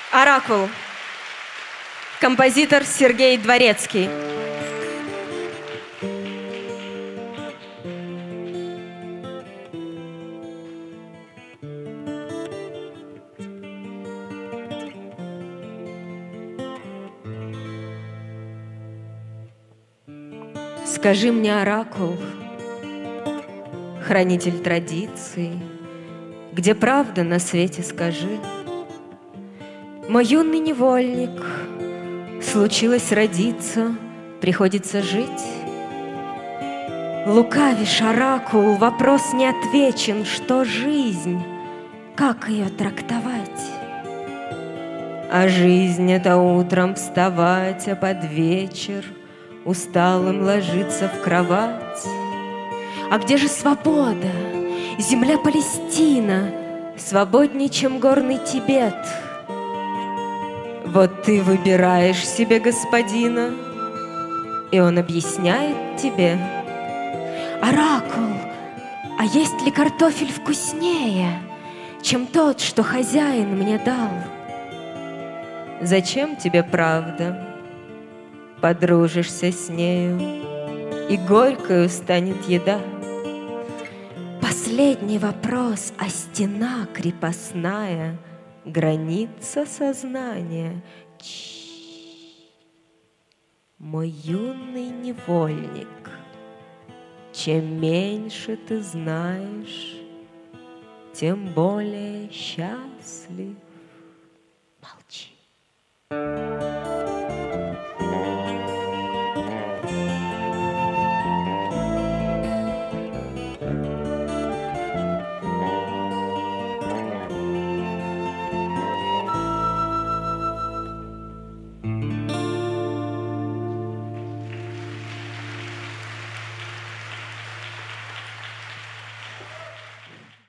Оракул. Композитор Сергей Дворецкий. Скажи мне, оракул, хранитель традиций, где правда на свете, скажи. Мой юный невольник, случилось родиться, приходится жить. Лукавишь, оракул, вопрос не отвечен, что жизнь, как ее трактовать? А жизнь — это утром вставать, а под вечер усталым ложиться в кровать. А где же свобода, земля Палестина, свободней, чем горный Тибет? Вот ты выбираешь себе господина, и он объясняет тебе: оракул, а есть ли картофель вкуснее, чем тот, что хозяин мне дал? Зачем тебе правда? Подружишься с нею, и горькою станет еда. Последний вопрос, а стена крепостная, граница сознания. Мой юный невольник, чем меньше ты знаешь, тем более счастлив.